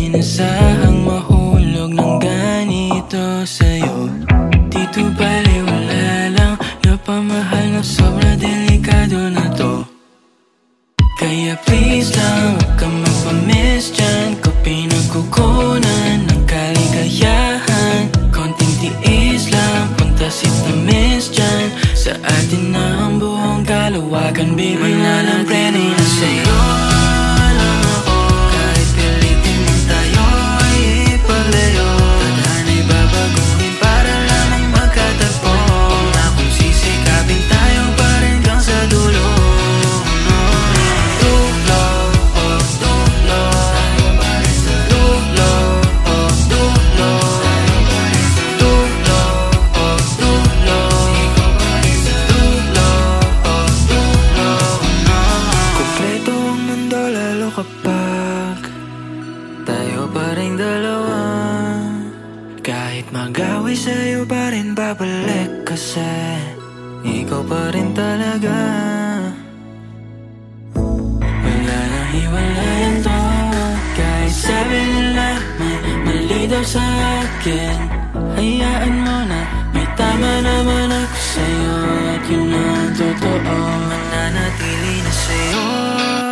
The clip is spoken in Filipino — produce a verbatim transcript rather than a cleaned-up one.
inasahang mahulog ng ganito sa'yo. Dito bali wala lang napamahal na sobra delikado na to. Kaya please lang, huwag ka magpamiss dyan. Ko pinagkukunan ng kaligayahan. Konting tiis lang, punta si tamis dyan. Sa atin na ang buong kalawakan, baby, walang preno na sa'yo. Alam ako, kahit pilitin mong tayo ay ipaglayo. Tadhana'y babaguhin para lamang magkatagpo. Na kung sisikapin tayo pa rin hanggang sa dulo. Kapag tayo pa rin dalawa, kahit mag-away sa'yo pa rin babalik. Kasi ikaw pa rin talaga. Wala nang hiwalayan to. Kahit sabi nila may mali daw sa akin, hayaan mo na, may tama naman ako sa'yo. At yun ang totoo, mananatili na sa'yo.